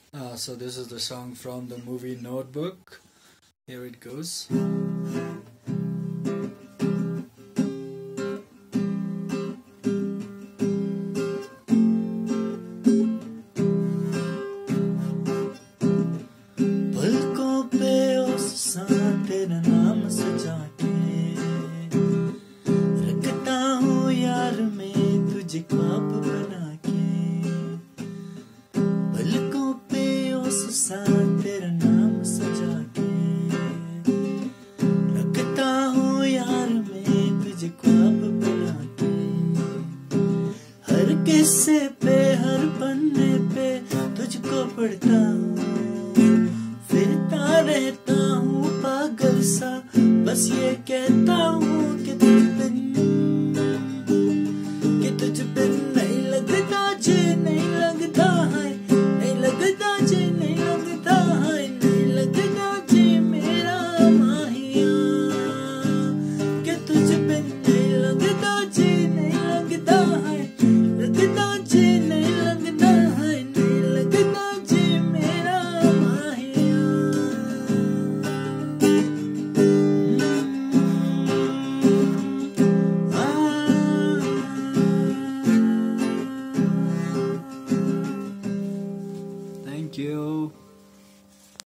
So this is the song from the movie Notebook. Here it goes. पलकों पे उस साथ तेरा नाम सजा के रखता हूँ यार मैं तुझे ख्वाब बना के। पलकों पे उस साथ तेरा नाम सजा के रखता हूँ यार मैं तुझे ख्वाब बना के। हर किस्से पे हर पन्ने पे तुझको पढ़ता हूँ